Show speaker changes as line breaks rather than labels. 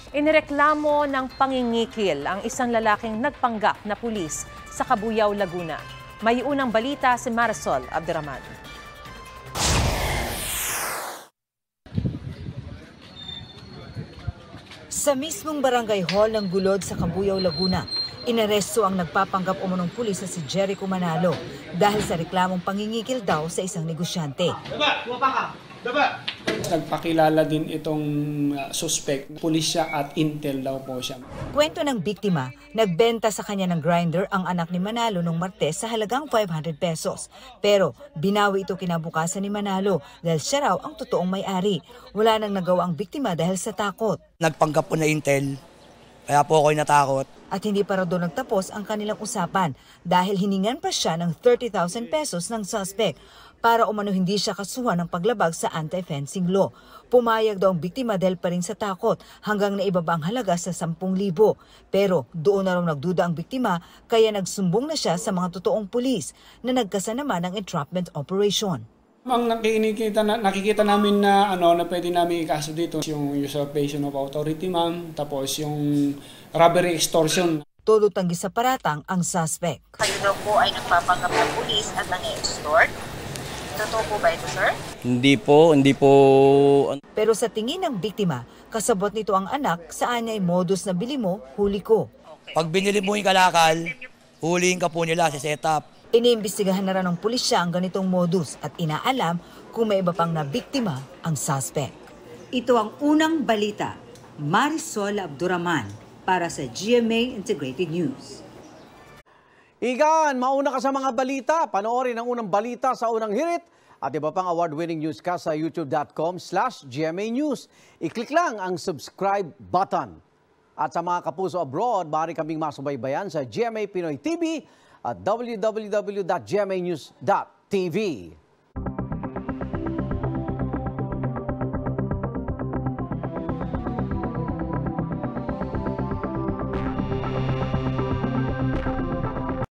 Inireklamo ng pangingikil ang isang lalaking nagpanggap na pulis sa Cabuyao, Laguna. May unang balita si Marisol Abduraman.
Sa mismong barangay hall ng Gulod sa Cabuyao, Laguna, inaresto ang nagpapanggap umunong pulis na si Jericho Manalo dahil sa reklamong pangingikil daw sa isang negosyante.
Nagpakilala din itong suspect. Pulis siya at intel daw po siya.
Kwento ng biktima, nagbenta sa kanya ng grinder ang anak ni Manalo nung Martes sa halagang 500 pesos. Pero binawi ito kinabukasan ni Manalo dahil siya raw ang totoong may-ari. Wala nang nagawa ang biktima dahil sa takot.
Nagpanggap po na intel, kaya po ako'y natakot.
At hindi pa raw doon nagtapos ang kanilang usapan dahil hiningan pa siya ng 30,000 pesos ng suspect para umano hindi siya kasuhan ng paglabag sa anti-fencing law. Pumayag daw ang biktima dahil pa rin sa takot hanggang naibaba ang halaga sa 10,000. Pero doon na raw nagduda ang biktima kaya nagsumbong na siya sa mga totoong pulis na nagkasanaman ng entrapment operation.
Ang nakikita namin na na pwede namin ikaso dito yung usurpation of authority, ma'am, tapos yung robbery extortion.
Todo tanggi sa paratang ang suspect.
Kayo daw po ay nagpapanggap na pulis at nang-extort? Totoo po ba ito, sir?
Hindi po.
Pero sa tingin ng biktima, kasabot nito ang anak, saan niya ay modus na bili mo, huli ko.
Pag binili mo yung kalakal, huliin ka po nila sa setup.
Iniimbestigahan na rin ng pulisya ang ganitong modus at inaalam kung may iba pang nabiktima ang suspect. Ito ang unang balita. Marisol Abduraman para sa GMA Integrated News.
Igan, mauna ka sa mga balita. Panoorin ang unang balita sa unang hirit at iba pang award-winning newscast sa youtube.com/GMA News. I-click lang ang subscribe button. At sa mga kapuso abroad, maaari kaming masubaybayan sa GMA Pinoy TV at www.gmanews.tv.